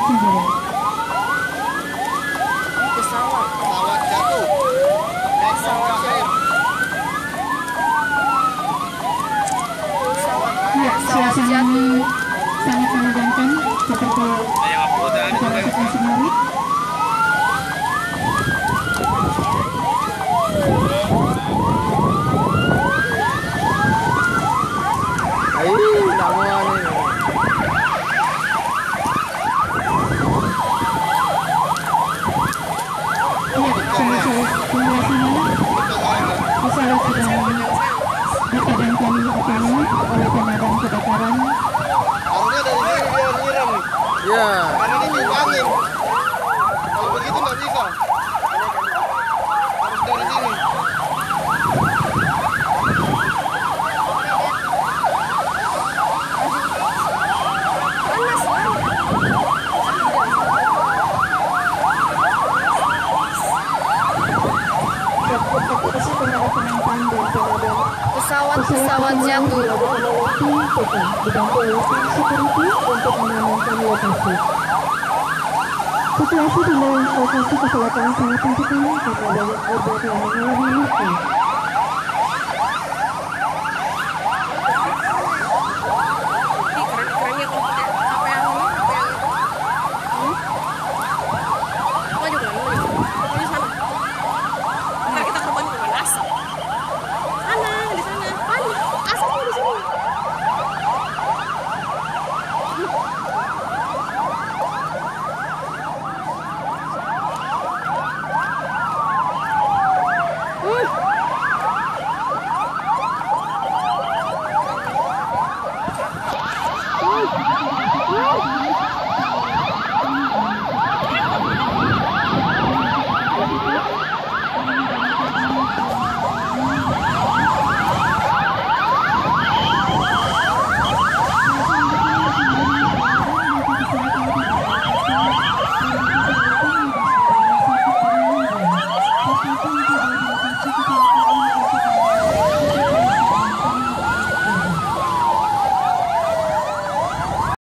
sendiri. Pesawat jatuh. Pesawat air. Ya, suasana sangat menegangkan seperti acara seperti Mari. Pesawat sedang dipadamkan apinya oleh pemadam kebakaran. Harusnya dari sini dia nyiram. Ya. Karena ditimbangin. Kalau begitu nggak bisa. Harus dari sini. Pesawat jatuh. Dibantu oleh tim security untuk mengamankan lokasi. Situasi di lokasi kecelakaan sangat mencekam karena banyak korban yang mengalami luka.